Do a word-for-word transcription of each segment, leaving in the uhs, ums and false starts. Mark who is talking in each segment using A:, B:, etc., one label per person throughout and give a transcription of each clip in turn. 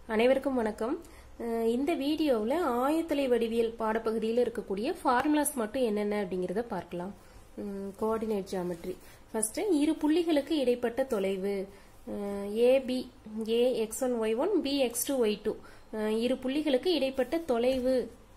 A: அனைவருக்கும் வணக்கம். இந்த வீடியோவில் ஆயத்தலை வடிவியல் பாடப்பகுதியில் இருக்கக்கூடிய ஃபார்முலாஸ் மட்டும் என்னென்ன அப்படிங்கிறத பார்க்கலாம். Coordinate geometry. ஃபர்ஸ்ட் இரு புள்ளிகளுக்கு இடைப்பட்ட தொலைவு AB, A x one y one B x two y two, இரு புள்ளிகளுக்கு இடைப்பட்ட தொலைவு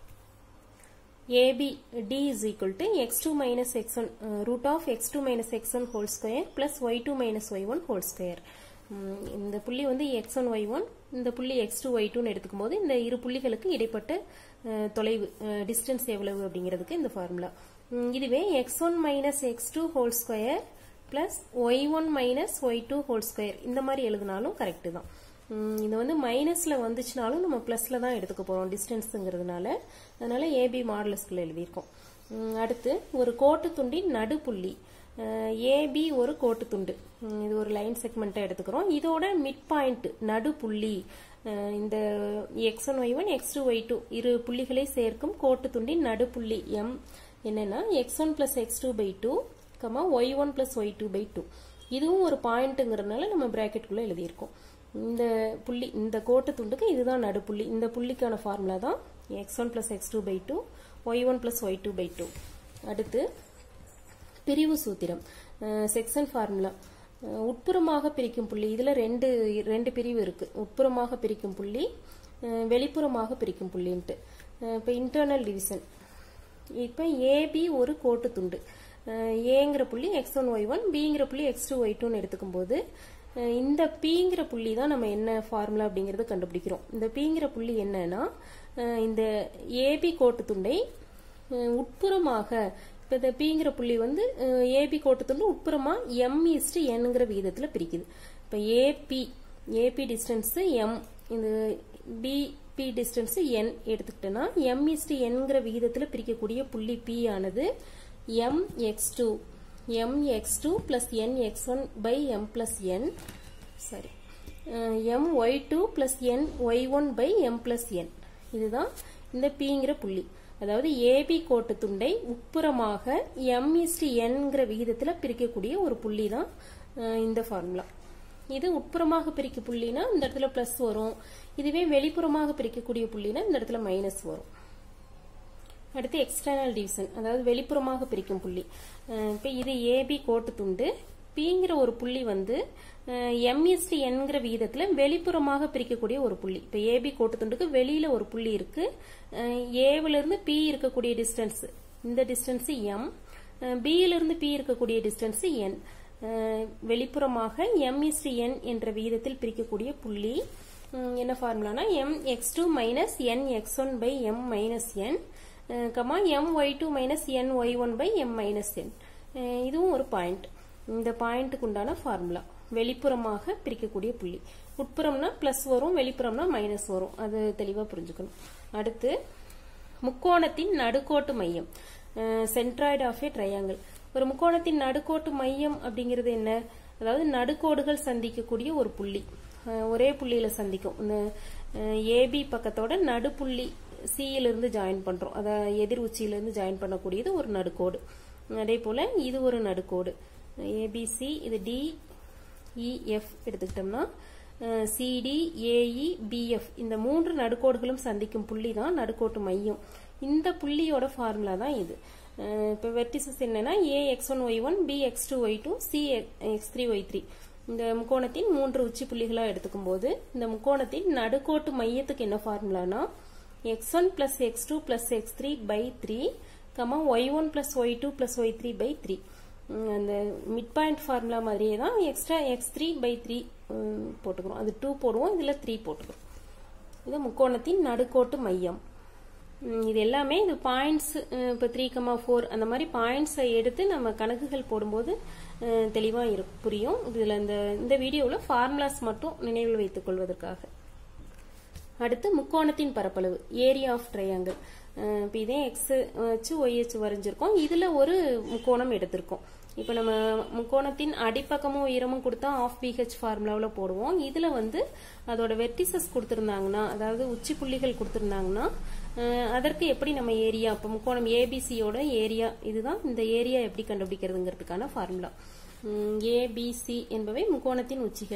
A: AB d is equal to x two minus x one root of x two minus x one whole square plus y two minus y one whole square. இந்த புள்ளி வந்து x one y one, இந்த புள்ளி x two y two ன்னு எடுத்துக்கும் போது இந்த இரு புள்ளிகளுக்கு இடைப்பட்ட தொலைவு டிஸ்டன்ஸ் எவ்வளவு அப்படிங்கிறதுக்கு இந்த ஃபார்முலா. இதுவே x one minus x two whole square plus y one minus y two whole square இந்த மாதிரி எழுதினாலும் கரெக்ட் தான். இது வந்து மைனஸ்ல வந்துச்சுனாலும் நம்ம பிளஸ்ல தான் எடுத்துக்க போறோம் டிஸ்டன்ஸ்ங்கிறதுனால, அதனால ஏபி மாடுலஸ்குள்ள எழுதியிருக்கோம். அடுத்து ஒரு கோட்டு துண்டின் நடுப்புள்ளி ஏபி ஒரு கோட்டு துண்டு, இது ஒரு லைன் செக்மெண்ட்டை எடுத்துக்கிறோம். இதோட மிட் பாயிண்ட் நடுப்புள்ளி இந்த x one y one x two y two இரு புள்ளிகளை சேர்க்கும் கோட்டு துண்டின் நடுப்புள்ளி எம் என்னன்னா x one plus x two by two comma y one plus y two by two. இதுவும் ஒரு பாயிண்ட்ங்கிறதுனால நம்ம பிராக்கெட்டுக்குள்ள எழுதியிருக்கோம். இந்த புள்ளி இந்த கோட்டு துண்டுக்கு இதுதான் நடுப்புள்ளி. இந்த புள்ளிக்கான ஃபார்முலா தான் x one plus x two by two y one plus y two by two. அடுத்து பிரிவு சூத்திரம், செக்ஷன் ஃபார்முலா. உட்புறமாக பிரிக்கும் புள்ளி, இதுல ரெண்டு ரெண்டு பிரிவு இருக்கு. உட்புறமாக பிரிக்கும் புள்ளி, வெளிப்புறமாக பிரிக்கும் புள்ளின்ட்டு. இப்போ இன்டர்னல் டிவிஷன். இப்போ ஏபி ஒரு கோட்டு துண்டு, ஏங்கிற புள்ளி எக்ஸ் ஒன் ஒய் ஒன் பிங்கிற புள்ளி எக்ஸ் டூ ஒய் டூன்னு எடுத்துக்கும் போது இந்த பிங்கிற புள்ளி தான் நம்ம என்ன ஃபார்முலா அப்படிங்கறது கண்டுபிடிக்கிறோம். இந்த பிங்கிற புள்ளி என்னன்னா இந்த ஏபி கோட்டு துண்டை உட்புறமாக, இப்ப இந்த பிங்கிற புள்ளி வந்து ஏபி கோட்டு துண்டு உட்புறமா எம் இஸ்டு என்ங்கிற விகிதத்துல பிரிக்குது. இப்ப ஏபி ஏபி டிஸ்டன்ஸ் எம், இந்த பிபி டிஸ்டன்ஸ் என் எடுத்துக்கிட்டோம்னா எம் இஸ்டு என்கிற விகிதத்துல பிரிக்கக்கூடிய புள்ளி பி ஆனது m x two m x two plus n x one by m plus n, sorry, m y two plus n y one by m plus n. இதுதான் இந்த Pங்கிற புள்ளி. அதாவது A B கோட்டு துண்டை உட்புறமாக m is to n ங்கிற விகிதத்துல பிரிக்கக்கூடிய ஒரு புள்ளி தான் இந்த ஃபார்முலா. இது உட்புறமாக பிரிக்க புள்ளினா இந்த இடத்துல பிளஸ் வரும், இதுவே வெளிப்புறமாக பிரிக்கக்கூடிய புள்ளினா இந்த இடத்துல மைனஸ் வரும். அடுத்து எக்ஸ்டர்னல் டிவிஷன், அதாவது வெளிப்புறமாக பிரிக்கும் புள்ளி. இப்போ இது ஏபி கோட்டு துண்டு, பிங்கிற ஒரு புள்ளி வந்து எம் இஸ் டு என்கிற விகிதத்துல வெளிப்புறமாக பிரிக்கக்கூடிய ஒரு புள்ளி. இப்போ ஏபி கோட்டு துண்டுக்கு வெளியில ஒரு புள்ளி இருக்கு, ஏவில இருந்து பி இருக்கக்கூடிய டிஸ்டன்ஸ், இந்த டிஸ்டன்ஸ் எம், பியில இருந்து பி இருக்கக்கூடிய டிஸ்டன்ஸ் என். வெளிப்புறமாக எம் இஸ் டு என் என்ற விகிதத்தில் பிரிக்கக்கூடிய புள்ளி என்ன ஃபார்முலானா m x two minus n x one by m minus n comma m y two minus n y one by m minus n. இதுவும் ஒரு பாயிண்ட். இந்த பாயிண்ட்டுக்கு உண்டான ஃபார்முலா வெளிப்புறமாக பிரிக்கக்கூடிய புள்ளி. உட்புறம்னா பிளஸ் வரும், வெளிப்புறம்னா மைனஸ் வரும், அது தெளிவா புரிஞ்சுக்கணும். அடுத்து முக்கோணத்தின் நடுக்கோட்டு மையம், சென்ட்ராய்டு ஆஃப் ஏ ட்ரையாங்கிள். ஒரு முக்கோணத்தின் நடுக்கோட்டு மையம் அப்படிங்கிறது என்ன? அதாவது நடுக்கோடுகள் சந்திக்கக்கூடிய ஒரு புள்ளி, ஒரே புள்ளியில சந்திக்கும். இந்த ஏபி பக்கத்தோட நடுப்புள்ளி சியிலிருந்து ஜாயின் பண்றோம், அதாவது எதிர் உச்சியிலிருந்து ஜாயின் பண்ணக்கூடியது ஒரு நடுக்கோடு. அதே போல இது ஒரு நடுக்கோடு ஏபிசி, இது டி இஎஃப் எடுத்துக்கிட்டோம்னா சிடி ஏஇ பிஎஃப், இந்த மூன்று நடுக்கோடுகளும் சந்திக்கும் புள்ளி தான் நடுக்கோட்டு மையம். இந்த புள்ளியோட ஃபார்முலா தான் இது. இப்போ வெர்டிசஸ் என்னன்னா A x one y one B x two y two C x three y three. இந்த முக்கோணத்தின் மூன்று உச்சி புள்ளிகளா எடுத்துக்கும் போது இந்த முக்கோணத்தின் நடுக்கோட்டு மையத்துக்கு என்ன ஃபார்முலானா x one plus x two plus x three by three, y one plus y two plus y three by three. அந்த மிட் பாயிண்ட் ஃபார்முலா மாதிரியே தான் extra x three by three போட்டுக்கிறோம். அது டூ போடுவோம், இதுல த்ரீ போட்டுக்கிறோம். இது முக்கோணத்தின் நடுக்கோட்டு மையம். இது எல்லாமே இது பாயிண்ட்ஸ், இப்போ த்ரீ கமா ஃபோர் அந்த மாதிரி பாயிண்ட்ஸை எடுத்து நம்ம கணக்குகள் போடும்போது தெளிவா புரியும். இதுல இந்த இந்த வீடியோவில் ஃபார்முலாஸ் மட்டும் நினைவில் வைத்துக் கொள்வதற்காக. அடுத்து முக்கோணத்தின் பரப்பளவு, ஏரியா ஆஃப் ட்ரையாங்கிள். இப்போ இதே எக்ஸ் வச்சு ஒய் வச்சு வரைஞ்சிருக்கோம், இதுல ஒரு முக்கோணம் எடுத்திருக்கோம். இப்போ நம்ம முக்கோணத்தின் அடிப்பக்கமும் உயரமும் கொடுத்தா ஆஃப் பிஹெச் ஃபார்முலாவில் போடுவோம். இதுல வந்து அதோட வெர்டிசஸ் கொடுத்திருந்தாங்கன்னா, அதாவது உச்சி புள்ளிகள் கொடுத்திருந்தாங்கன்னா அதற்கு எப்படி நம்ம ஏரியா, இப்போ முக்கோணம் ஏபிசியோட ஏரியா இதுதான், இந்த ஏரியா எப்படி கண்டுபிடிக்கிறதுங்கிறதுக்கான ஃபார்முலா. ஏபிசி என்பவை முக்கோணத்தின் உச்சிகள்.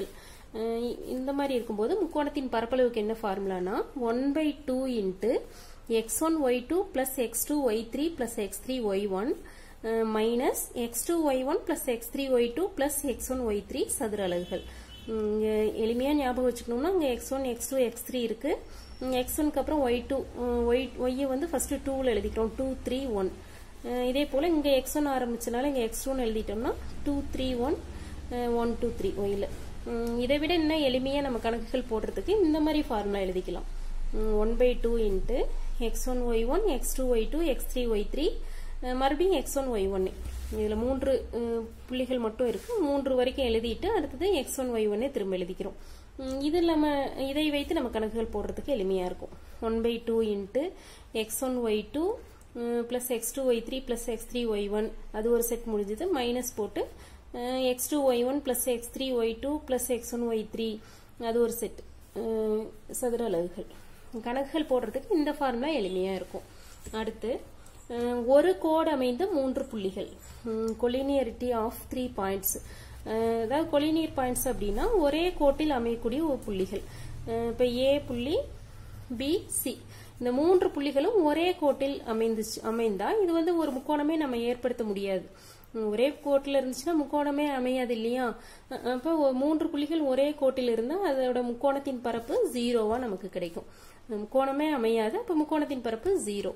A: இந்த மாதிரி இருக்கும்போது முக்கோணத்தின் பரப்பளவுக்கு என்ன ஃபார்முலானா one by two into x one y two plus x two y three plus x three y one minus x two y one plus x three y two plus x one y three சதுர அலகுகள். எளிமையா ஞாபகம் வச்சுக்கணும்னா இங்க x one x two x three இருக்கு. X ஒன்னுக்கு அப்புறம் Y two Y ஒய்யை வந்து ஃபர்ஸ்ட் டூல எழுதிக்கிறோம் டூ த்ரீ ஒன். இதே போல இங்க எக்ஸ் ஒன் ஆரம்பிச்சனால இங்க எக்ஸ் டூன்னு எழுதிட்டோம்னா two three one one two three ஒய்ல. இதை விட இன்னும் எளிமையா நம்ம கணக்குகள் போடுறதுக்கு இந்த மாதிரி ஃபார்முலா எழுதிக்கலாம். One by two into x one y one x two y two x three y three மறுபடியும் எக்ஸ் ஒன் ஒய் ஒன்னு. இதுல மூன்று புள்ளிகள் மட்டும் இருக்கு. மூன்று வரைக்கும் எழுதிட்டு அடுத்தது எக்ஸ் ஒன் ஒய் ஒன்னே திரும்ப எழுதிக்கிறோம். இது இல்லாம இதை வைத்து நம்ம கணக்குகள் போடுறதுக்கு எளிமையா இருக்கும். One by two into x one y two plus x two y three plus x three y one அது ஒரு செட் முடிஞ்சது. மைனஸ் போட்டு x two y one plus x three y two plus x one y three அது ஒரு set சதுர அலகுகள். கணக்குகள் போடுறதுக்கு இந்த ஃபார்முலா எளிமையா இருக்கும். அடுத்து ஒரு கோடு அமைந்த மூன்று புள்ளிகள் கொலினியரிட்டி ஆஃப் த்ரீ பாயிண்ட்ஸ். அதாவது கொலினியர் பாயிண்ட்ஸ் அப்படின்னா ஒரே கோட்டில் அமையக்கூடிய ஒரு புள்ளிகள். இப்ப ஏ புள்ளி பி சி இந்த மூன்று புள்ளிகளும் ஒரே கோட்டில் அமைந்துச்சு அமைந்தா இது வந்து ஒரு முக்கோணமே நம்ம ஏற்படுத்த முடியாது. ஒரே கோட்டில் இருந்துச்சுன்னா முக்கோணமே அமையாது இல்லையா? அப்ப மூன்று புள்ளிகள் ஒரே கோட்டில் இருந்தா அதோட முக்கோணத்தின் பரப்பு ஜீரோவா நமக்கு கிடைக்கும். முக்கோணமே அமையாது. அப்ப முக்கோணத்தின் பரப்பு ஜீரோ.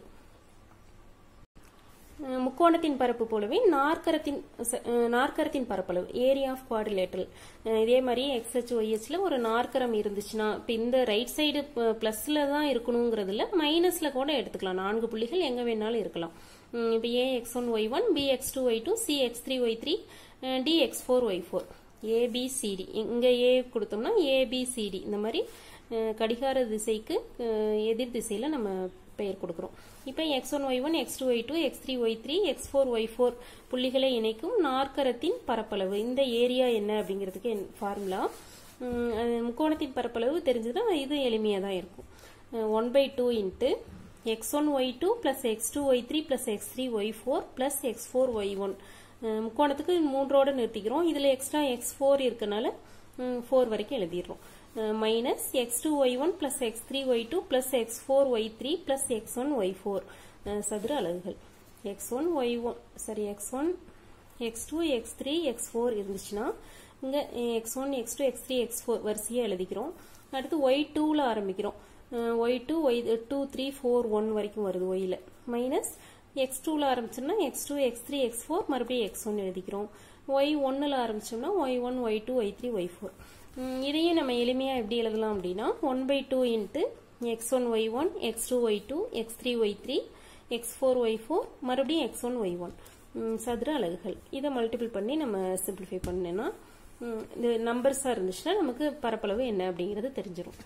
A: முக்கோணத்தின் பரப்பு போலவே நாற்கரத்தின் நாற்கரத்தின் பரப்பளவு ஏரியா ஆஃப் குவாட்ரிலேட்டரல் இதே மாதிரி எக்ஸ் ஹெச் ஒய் ஹெச்ல ஒரு நாற்கரம் இருந்துச்சுன்னா இப்ப இந்த ரைட் சைடு பிளஸ்ல தான் இருக்கணுங்கிறதுல மைனஸ்ல கூட எடுத்துக்கலாம். நான்கு புள்ளிகள் எங்க வேணாலும் இருக்கலாம். இப்ப A x one y one B x two y two C x three y three D x four y four ABCD. இங்க ஏ கொடுத்தோம்னா ஏபிசிடி இந்த மாதிரி கடிகார திசைக்கு எதிர் திசையில நம்ம பெயர் கொடுக்கிறோம். இப்ப x one y one x two y two x three y three x four y four புள்ளிகளை இணைக்கும் நாற்கரத்தின் பரப்பளவு இந்த ஏரியா என்ன அப்படிங்கிறதுக்கு ஃபார்முலா. முக்கோணத்தின் பரப்பளவு தெரிஞ்சதுன்னா இது எளிமையா தான் இருக்கும். One by two into x one y two plus x two y three plus x three y four plus x four y one. முக்கோணத்துக்கு மூன்றோட நிறுத்திக்கிறோம். இதுல எக்ஸ்ட்ரா எக்ஸ் ஃபோர் இருக்கனால ஃபோர் வரைக்கும் எழுதிடுறோம். Minus x two y one plus x three y two plus x four y three plus x one y four சதுர அலகுகள். X one y one sorry x one x two x three x four இருந்துச்சுன்னா இங்க x one x two x three x four வரிசையா எழுதிக்கிறோம். அடுத்து y டூல ஆரம்பிக்கிறோம். Y two y two three four one வரைக்கும் வருது ஒய்ல. மைனஸ் எக்ஸ் டூல ஆரம்பிச்சோம்னா x two x three x four மறுபடியும் எக்ஸ் ஒன் எழுதிக்கிறோம். ஒய் ஒன்னுல ஆரம்பிச்சோம்னா y one y two y three y four. இதையே நம்ம எளிமையா எப்படி எழுதலாம் அப்படின்னா one by two into x one y one x two y two x three y three x four y four மறுபடியும் எக்ஸ் ஒன் ஒய் ஒன் சதுர அலகுகள். இதை மல்டிபிள் பண்ணி நம்ம சிம்பிளிஃபை பண்ணேன்னா இந்த நம்பர்ஸா இருந்துச்சுன்னா நமக்கு பரப்பளவு என்ன அப்படிங்கிறது தெரிஞ்சிடும்.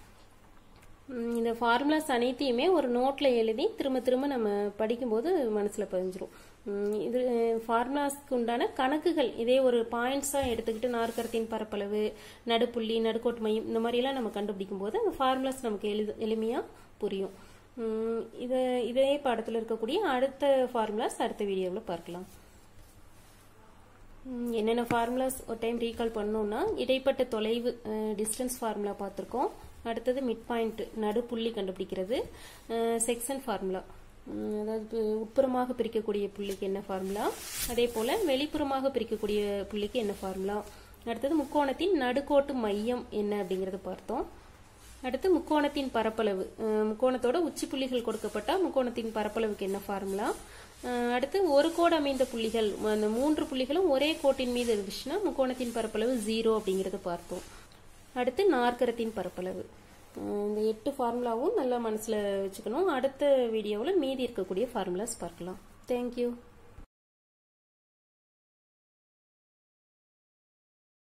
A: இந்த ஃபார்முலாஸ் அனைத்தையுமே ஒரு நோட்ல எழுதி திரும்ப திரும்ப நம்ம படிக்கும்போது மனசுல பதிஞ்சிரும். இது ஃபார்முலாஸ்க்கு உண்டான கணக்குகள் இதே ஒரு பாயிண்ட்ஸா எடுத்துக்கிட்டு நாற்கரத்தின் பரப்பளவு நடுப்புள்ளி நடுக்கோட்டு மையம் இந்த மாதிரி எல்லாம் நம்ம கண்டுபிடிக்கும் போது அந்த ஃபார்முலாஸ் நமக்கு எளி எளிமையா புரியும். இத இதே பாடத்துல இருக்கக்கூடிய அடுத்த ஃபார்முலாஸ் அடுத்த வீடியோவில் பார்க்கலாம். என்னென்ன ஃபார்முலாஸ் ஒரு டைம் ரீகால் பண்ணோம்னா இடைப்பட்ட தொலைவு டிஸ்டன்ஸ் ஃபார்முலா பார்த்திருக்கோம். அடுத்தது மிட் பாயிண்ட் நடுப்புள்ளி கண்டுபிடிக்கிறது, செக்ஷன் ஃபார்முலா அதாவது உட்புறமாக பிரிக்கக்கூடிய புள்ளிக்கு என்ன ஃபார்முலா, அதே போல வெளிப்புறமாக பிரிக்கக்கூடிய புள்ளிக்கு என்ன ஃபார்முலா, அடுத்தது முக்கோணத்தின் நடுக்கோட்டு மையம் என்ன அப்படிங்கறத பார்த்தோம். அடுத்து முக்கோணத்தின் பரப்பளவு, முக்கோணத்தோட உச்சி புள்ளிகள் கொடுக்கப்பட்ட முக்கோணத்தின் பரப்பளவுக்கு என்ன ஃபார்முலா, அடுத்து ஒரு கோடு அமைந்த புள்ளிகள் அந்த மூன்று புள்ளிகளும் ஒரே கோட்டின் மீது இருந்துச்சுன்னா முக்கோணத்தின் பரப்பளவு ஜீரோ அப்படிங்கறத பார்த்தோம். அடுத்து நாற்கரத்தின் பரப்பளவு. இந்த எட்டு ஃபார்முலாவும் நல்லா மனசுல வச்சுக்கணும். அடுத்த வீடியோவில் மீதி இருக்கக்கூடிய ஃபார்முலாஸ் பார்க்கலாம். தேங்க்யூ.